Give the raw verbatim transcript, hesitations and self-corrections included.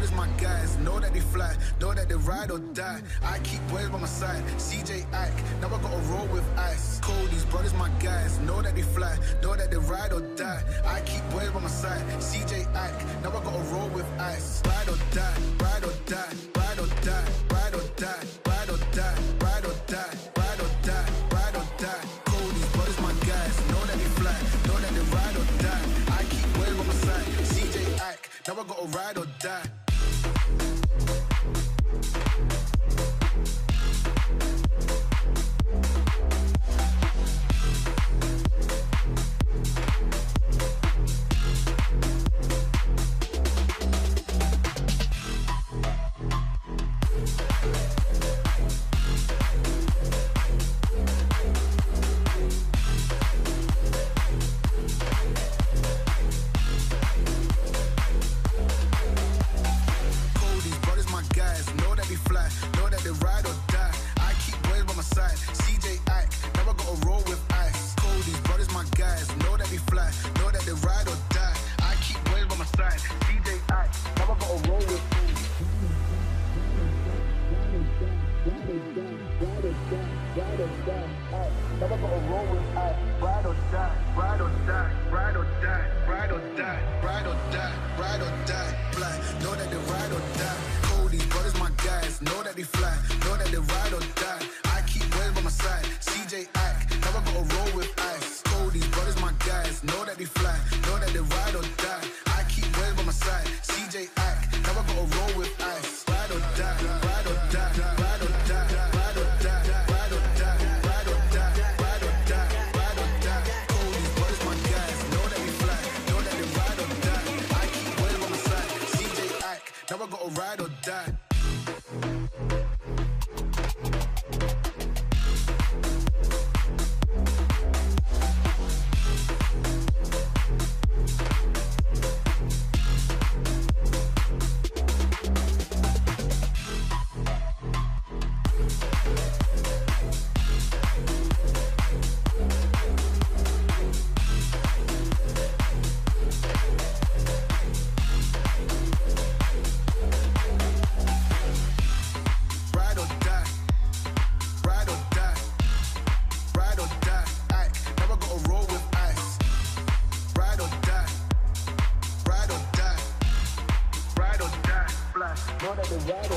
brothers my guys, know that they fly, know that they ride or die. I keep boys by my side, C J Ike, now I gotta roll with ice. Cold, these brothers my guys, know that they fly, know that they ride or die. I keep boys by my side, C J Ike, now I gotta roll with ice. Ride or die, ride or die, ride or die, ride or die, ride or die, ride or die, ride or die, ride or die. Cold, these brothers my guys, know that they fly, know that they ride or die. I keep boys by my side, C J Ike, now I gotta ride or die. Know that they ride